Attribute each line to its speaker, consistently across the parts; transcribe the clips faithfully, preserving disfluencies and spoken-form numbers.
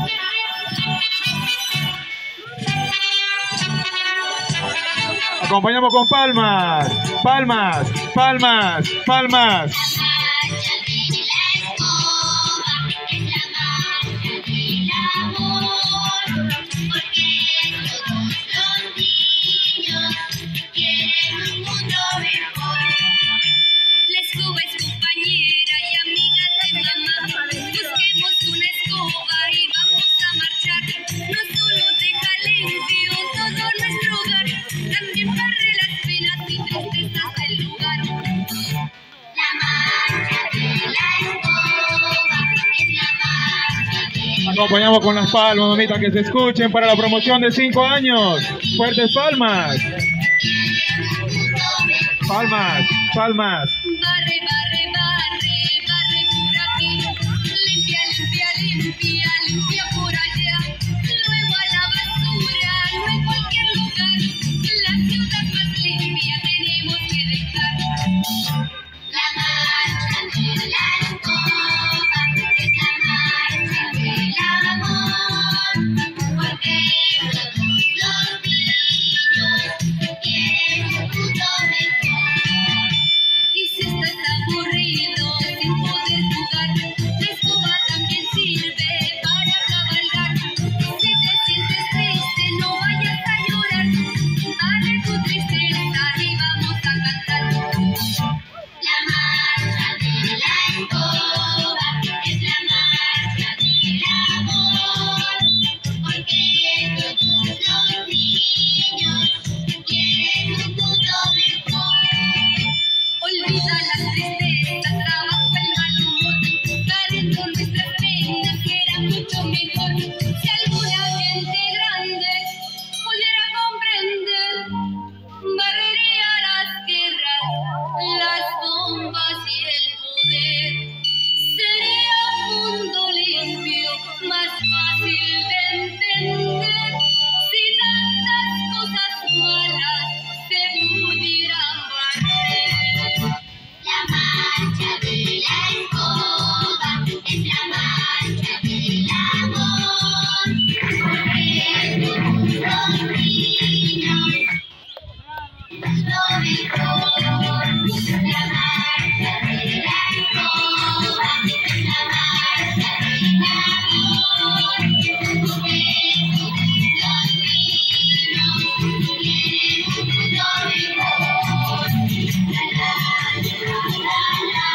Speaker 1: Acompañamos con palmas, palmas, palmas, palmas. Acompañamos con las palmas, mamita, que se escuchen para la promoción de cinco años. Fuertes palmas. Palmas, palmas.
Speaker 2: Barre, barre, barre, barre por aquí. Limpia, limpia, limpia, limpia por allá. Luego a la basura, no en cualquier lugar. La ciudad más limpia tenemos que dejar. La marcha de la escoba es la marcha del amor. Porque todos los niños quieren un mundo mejor. Y si estás aburrido sin poder jugar, la escoba también sirve para cabalgar. Si te sientes triste, no vayas a llorar. Dale tu tristeza y vamos a cantar. La marcha de la escoba es la marcha del amor. Porque todos los niños quieren un mundo mejor. Olvida la tristeza, trabaja el mal humor, cargando nuestras penas que era mucho mejor. Si alguna gente grande pudiera comprender, barrería las guerras, las bombas y el poder. Sería un mundo limpio, más fácil de entender, si tantas cosas malas se pudieran barrer. La marcha de la escoba es la marcha del amor. Porque todos los niños lo mejor. La marcha de la escoba es la marcha del amor. Porque todos los niños quieren un mundo mejor. La la la la la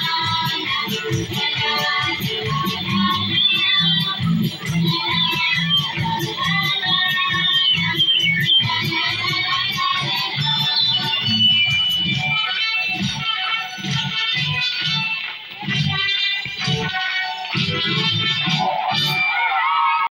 Speaker 2: la la la la.